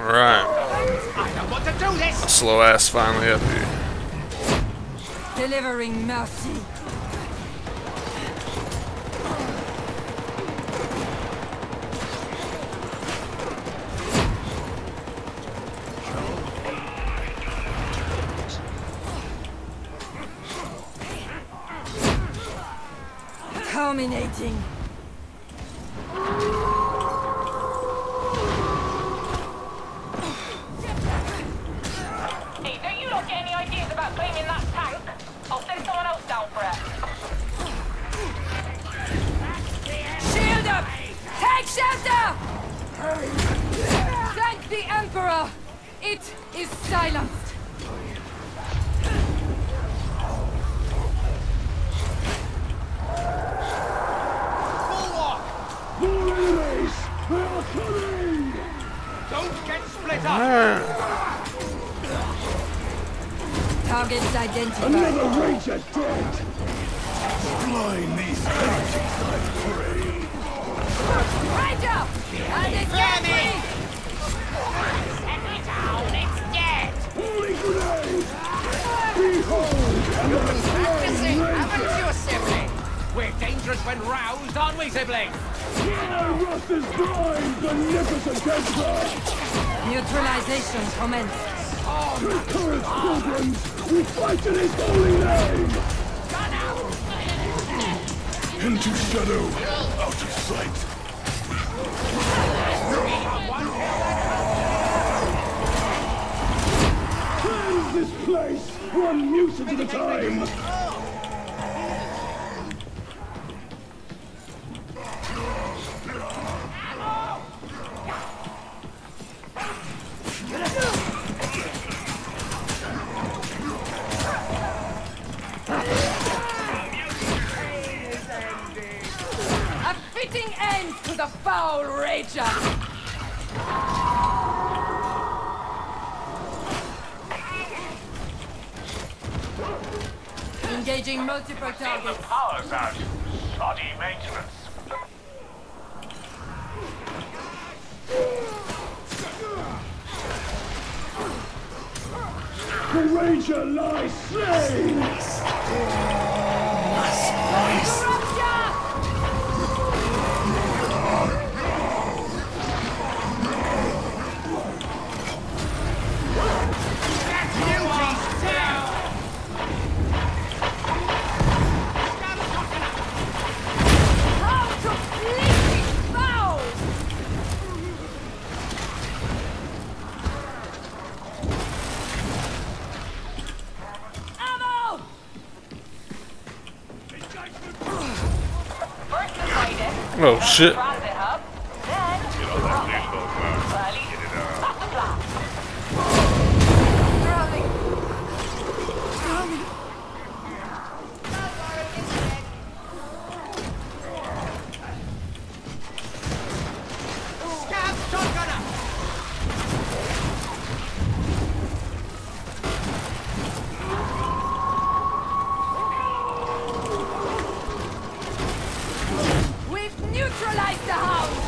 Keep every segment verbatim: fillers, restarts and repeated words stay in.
Alright. I don't want to do this! A slow ass finally up here. Delivering mercy. Terminating. Hey, don't you not get any ideas about claiming that tank? I'll send someone else down for it. Shield up! Take shelter! Thank the Emperor! It is silenced. Don't get split up! Targets identified. Another Ranger dead! Blind these heretics, I pray! Ranger! And it's free! Set it down, it's dead! Holy grenade! Behold! Another Practicing, slain haven't Ranger! you, sibling? We're dangerous when roused, aren't we, sibling? My wrath is blind, beneficent Emperor! Neutralization commenced. Recurrent pilgrims, we fight in his holy name! Into shadow, out of sight. Cleanse this place, one mutant at a time! A fitting end to the foul Rager! Engaging multiple targets. Power's out. Shoddy maintenance. The Ranger lies slain! How completely foul! Ammo! First the Raiden, Oh shit. transit hub, then Get on that baseball ground. early. Get it out. That's the plan. Drowning! Drowning! Scab shotgunner! We've neutralized the hound!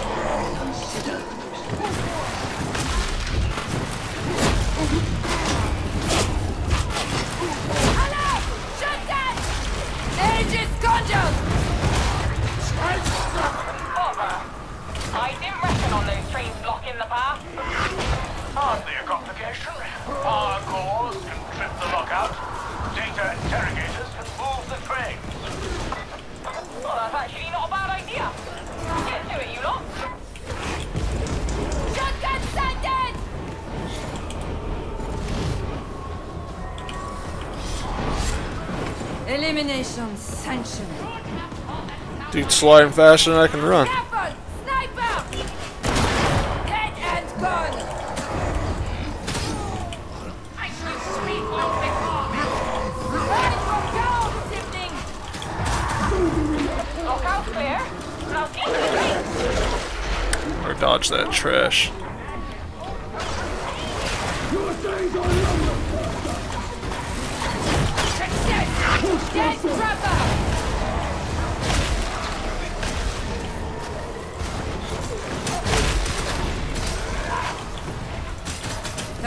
Alarm! Shut that! Aegis conjured! Bother. I didn't reckon on those trains blocking the path. Hardly a complication. Power cores can trip the lockout. Data interrogators can move the trains. Well, that's actually not a bad idea. Get to it, you lot. Shotgun sighted! Elimination sanctioned. Dude, sliding faster than I can run. Careful! Sniper! Head and gun! I should speak well before me. Ready for down, sibling! Lockout clear. Now keep it. Or dodge that trash. Your days are numbered! Success! Dead trapper!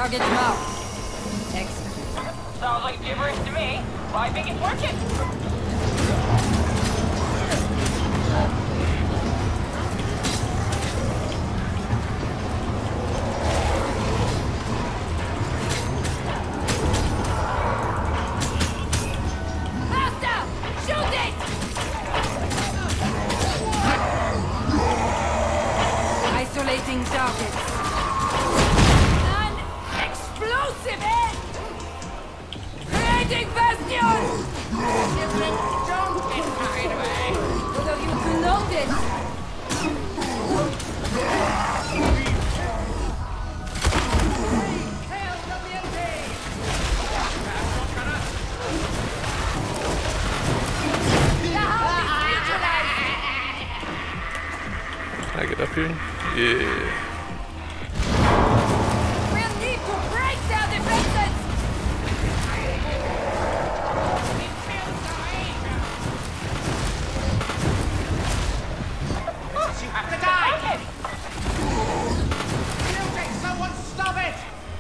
Target marked. Excellent. Sounds like gibberish to me, but I think it's working. Faster! Shoot it! Isolating targets. An explosive end! Creating bastion! Don't get carried away. What have you to notice? Hail W M P! The house is neutralized! Can I get up here? Yeah. We'll need to break their defenses! You have to die! You take someone, stop it!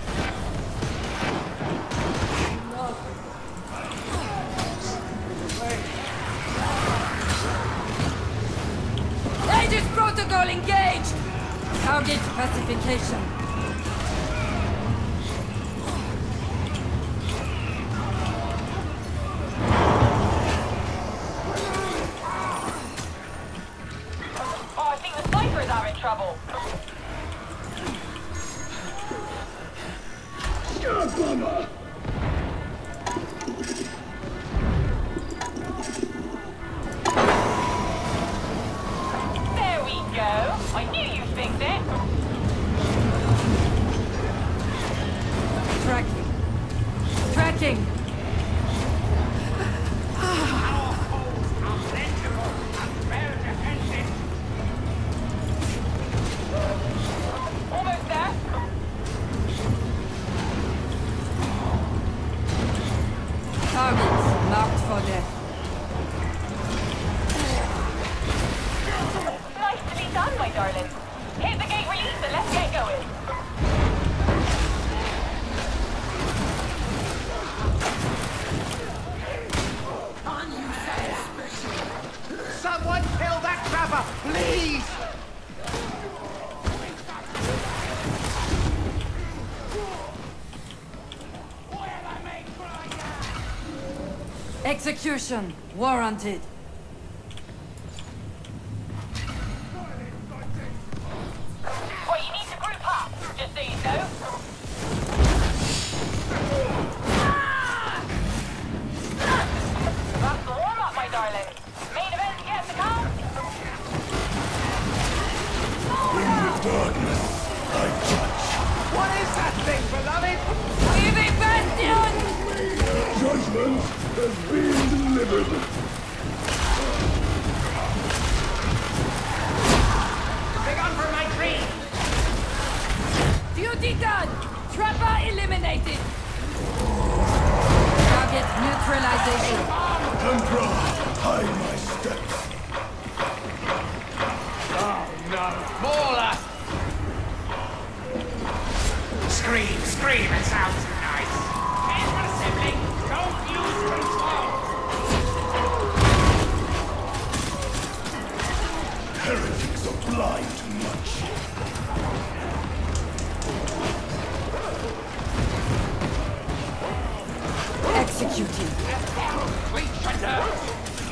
Aegis protocol engaged! Target pacification. Oh, I think the snipers are in trouble. Bummer! There we go. I knew you'd fix it. Tracking. Tracking! Our holes are plentiful and well defended. Almost there. Targets marked for death. Nice to be done, my darling. Hit the gate release and let's get going. Someone kill that trapper, please! Execution warranted. Well, you need to group up, just so you know. That's the warm-up, my darling. Main event's yet to come. In the darkness, I touch. What is that thing, beloved? Weaving bastion! Judgment has been delivered. Begun from my tree! Duty done! Trapper eliminated! Target neutralization. Emperor, hide my steps. Oh no, Mauler! Scream, scream, it sounds nice. Careful, sibling, don't lose control! Heretics are blind to much. Executing. Reach and earth!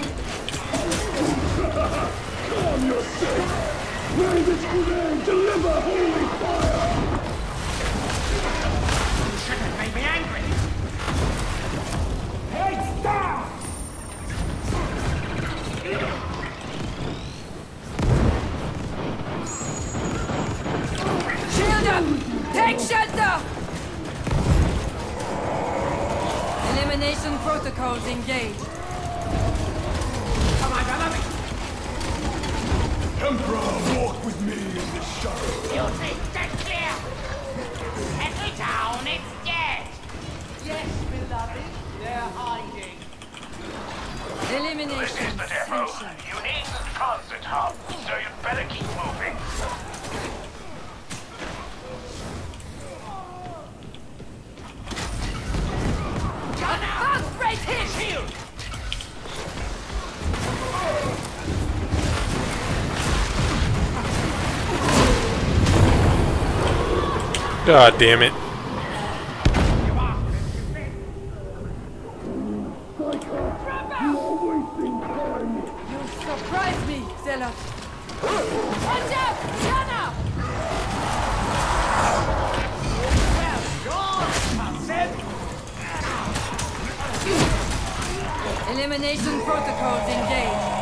Calm yourself. May this grenade deliver holy fire. You should have made me angry! Heads down. Shield up! Take shelter! Elimination protocols engaged. Come on, beloved! Emperor, walk with me in the shadow. Guilty, dead clear! Every down, it's dead! Yes, beloved, they're hiding. This Elimination is the depot. sanctioned. You need the transit hub, so you'd better keep moving. First-rate hit! Shield! God damn it. You surprise me, Zealot! Watch out! Scanner! Elimination protocols engaged.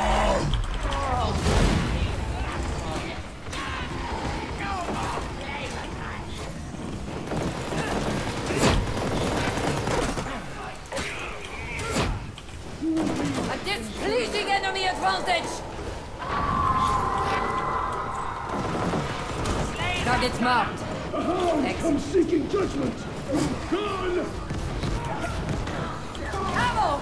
A displeasing enemy advantage! Target marked. I'm seeking judgment. Gun! Ammo!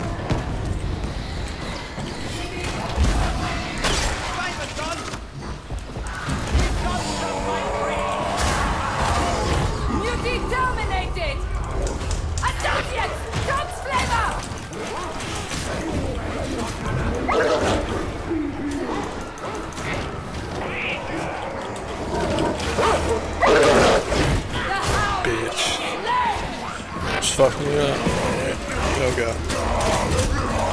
Muti terminated! Associates! Dog's flavor! The hound! Bitch. Slain! Just fuck me up. Oh god.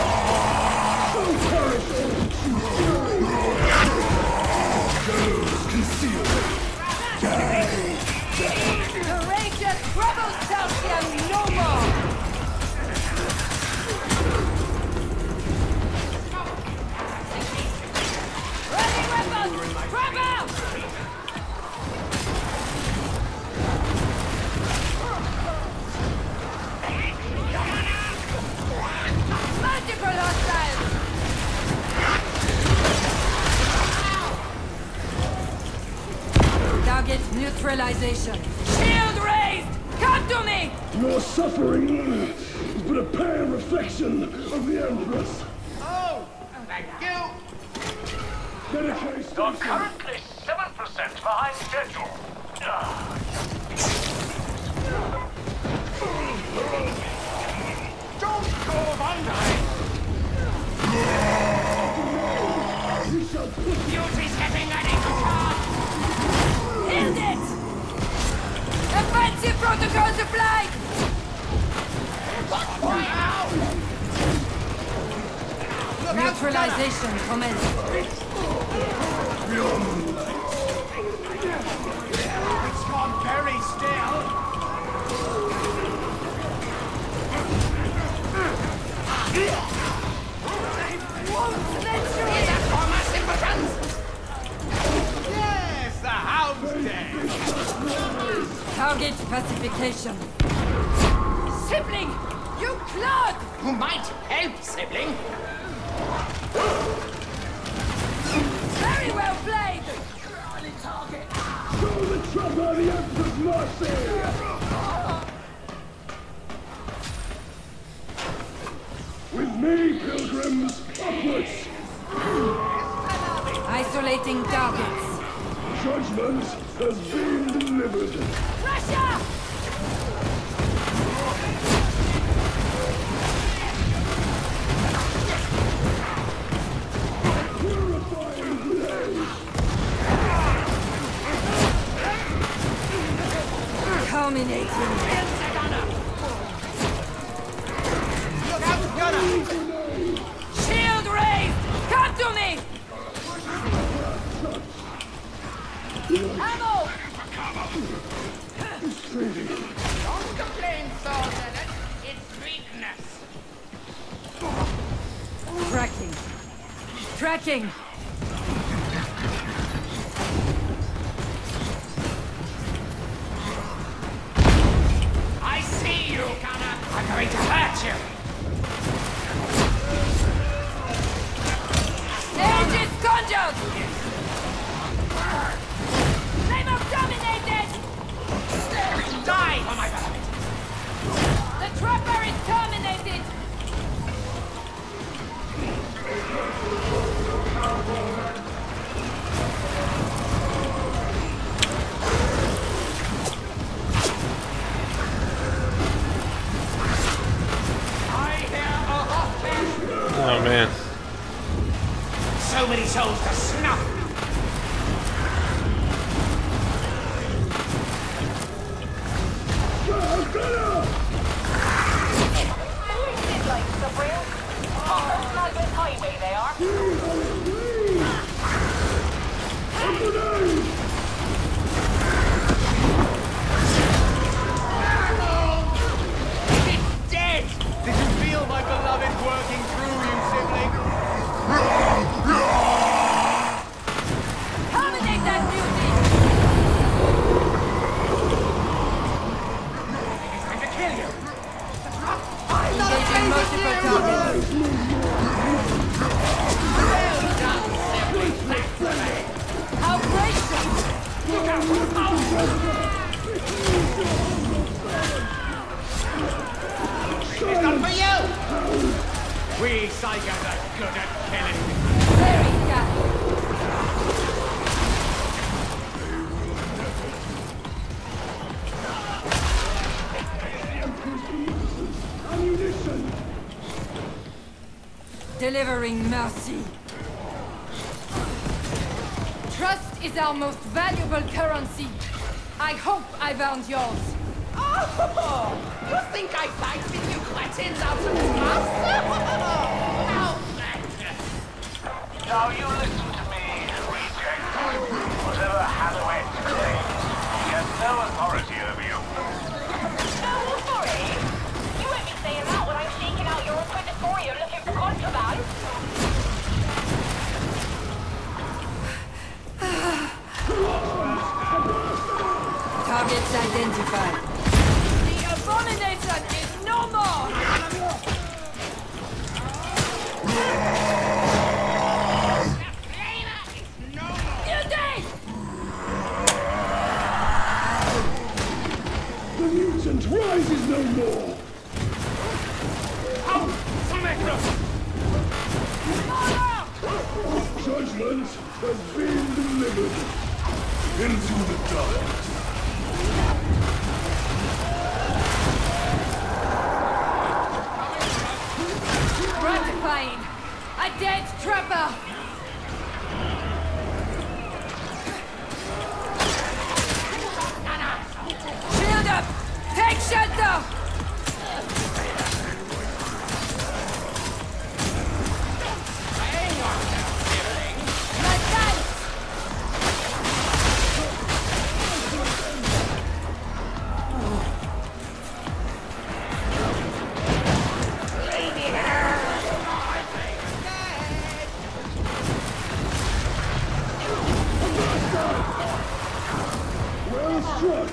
The Ranger troubles Celsius no more! Ready weapons! Grab out! Multiple hostiles! Target neutralization. Shield raised! Come to me! Your suffering is but a pale reflection of the Empress. Oh, thank you. Dedication. You're currently seven percent behind schedule. Ah. Don't go wandering. Beauty's getting ready to charge. Hit it! Offensive protocols applied! Neutralization commenced. It's gone very still. Won't let you Is that for my simpletons? Yes, the hound's dead. Target pacification. Sibling! You clod! Who might help, sibling? Very well played! Show the trapper the Empress mercy! With me, pilgrims, upwards! Isolating targets. Judgment has been delivered. Russia! Purifying blaze! Culminating. Look out, gunner! Shield raised! Come to me! Ammo! Don't complain, Saul Zealot. It's weakness. Tracking. Tracking! I see you, gunner. I'm going to hurt you. Age is conjured! Flame of dominated! Die for my beloved. The trapper is terminated! Oh man. So many souls to snuff. Like the rail. Oh, not good highway they are. It's dead! Did you feel my beloved working through you, sibling? Terminate that music! It's time to kill you! Engaging multiple targets. Well done, sibling! That's the way! How gracious! Look out! It's not for you! We psychos are good at killing. Very cat. Ammunition! Delivering mercy. Trust is our most valuable currency. I hope I've earned yours. Oh! You think I fight with you cretins out of trust? How madness! Now you listen to me, reject. Whatever Halloween claims, he has no authority over you. No authority? You won't be saying that when I'm shaking out your inquisitorium looking for contraband. Targets identified. The abomination is no more! Beauty! The mutant rises no more! Judgment has been delivered into the dark. Gratifying! A dead trapper! Shield up! Take shelter! My thanks! Well struck!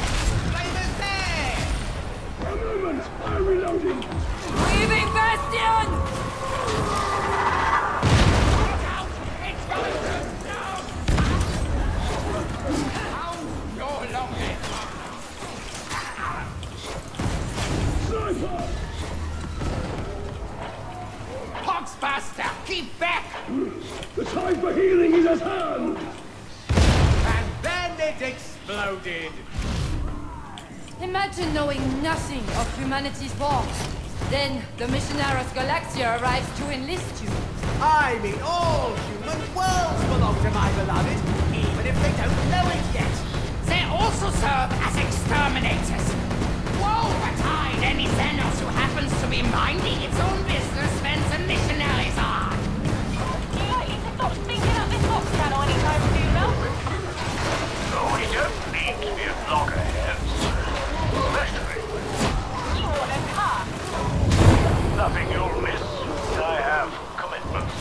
A moment! I'm reloading! Weaving Bastion! Sniper! Poxbuster, keep back! The time for healing is at hand! And then it exploded. Imagine knowing nothing of humanity's war. Then the Missionaris Galaxia arrives to enlist you. I mean, all human worlds belong to my beloved, even if they don't know it yet. They also serve as exterminators. Woe betide any Xenos who happens to be minding its own business when the missionaries are. Yeah, you can stop thinking up this box channel anytime soon, Mel. So we don't need to be at loggerheads. Especially You want a car? nothing you'll miss. I have commitments.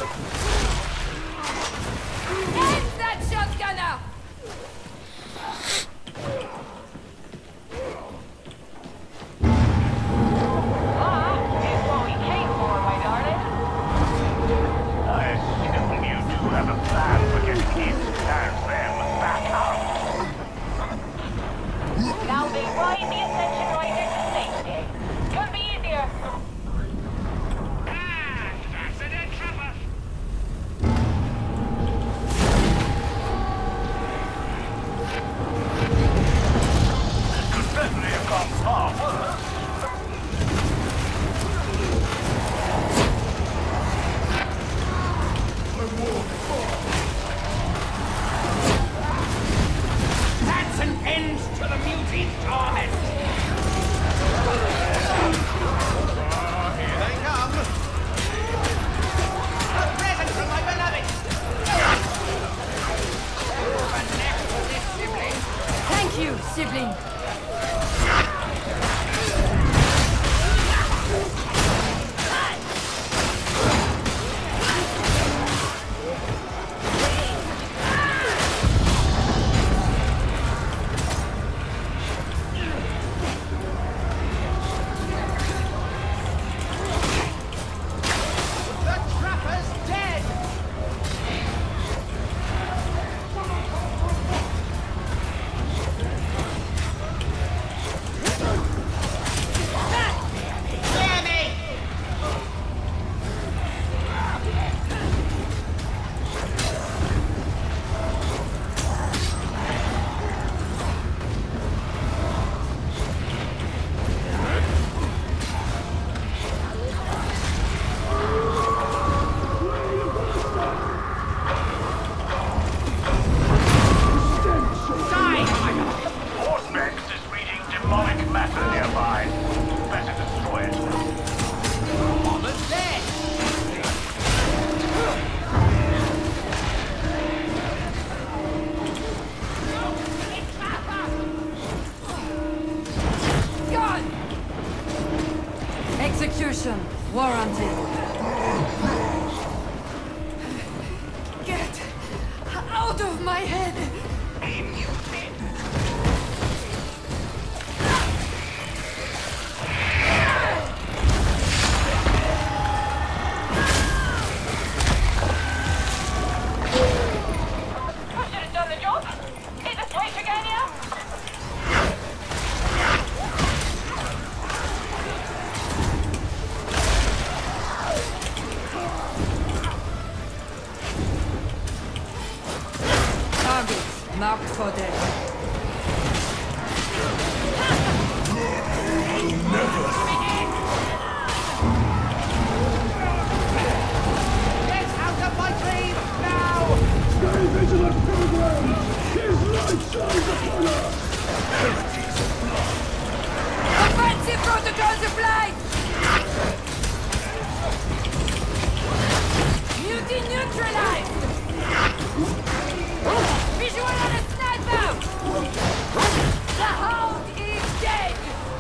End that shotgunner! That is what we came for, my darling. my head! I should have done the job. Hit the switch again, yeah? Targets marked for death. Get out of my dream now! Stay vigilant, program! His light shines upon us! Offensive protocols applied! Mutiny neutralized! Visual on a sniper! The hound is dead!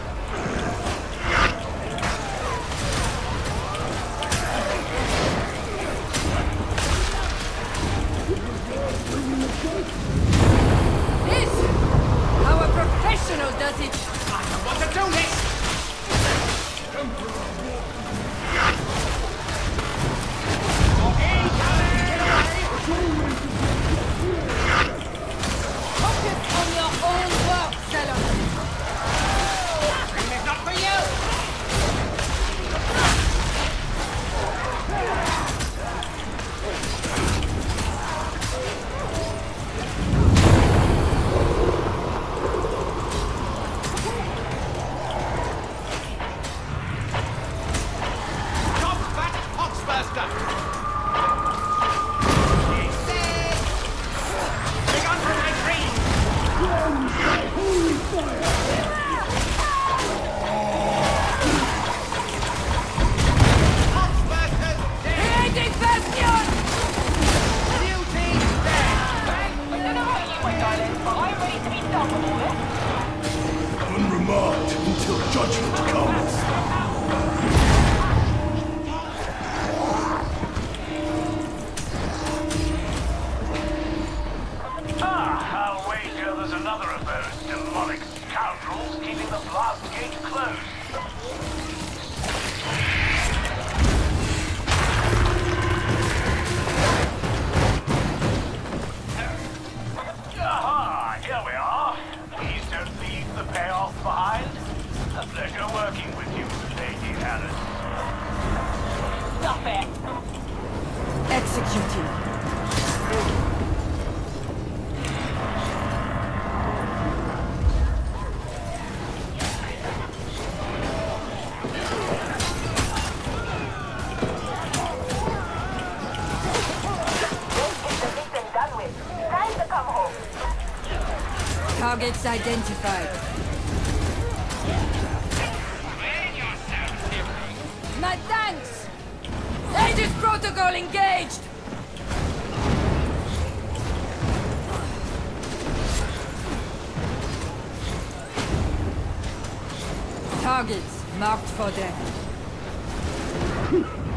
This! How a professional does it! I don't want to do this! Focus on your own work, Salon! Dream is not for you! Top fat Poxburster! It's dead! Begun from my dream! Poxburster's dead! Creating bastion! Duty dead! I don't know how you went, darling, but I'm ready to be done with all this. Unremarked until judgment comes. Ah, I'll wager there's another of those demonic scoundrels keeping the blast gate closed. Aha, here we are. Please don't leave the payoff behind. A pleasure working with you, Lady Alice. Stop it. Executing. Get the mission done with. Time to come home. Targets identified. My thanks! Aegis protocol engaged! Targets marked for death.